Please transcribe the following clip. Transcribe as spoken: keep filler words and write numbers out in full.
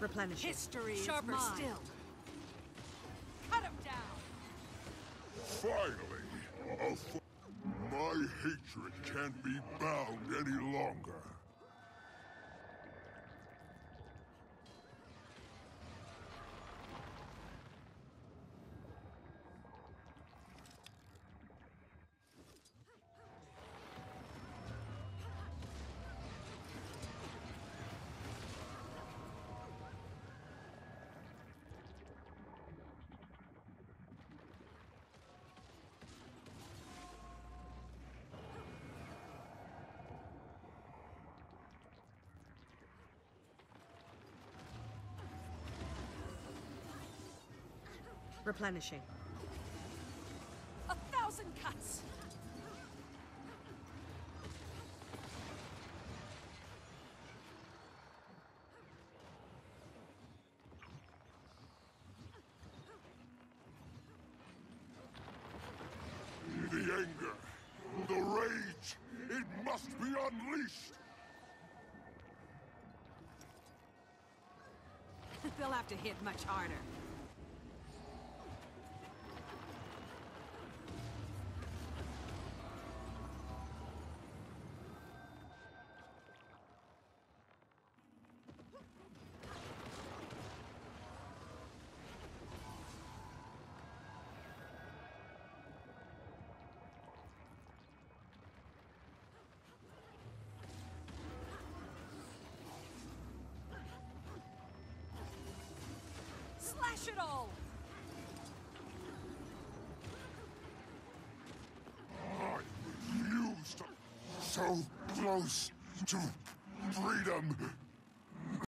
Replenishing. History Sharper is mine. still. Cut him down! Finally! A f My hatred can't be bound any longer. Replenishing. A thousand cuts! The anger, the rage, it must be unleashed! They'll have to hit much harder. Slash it all! I refuse to... So close to freedom!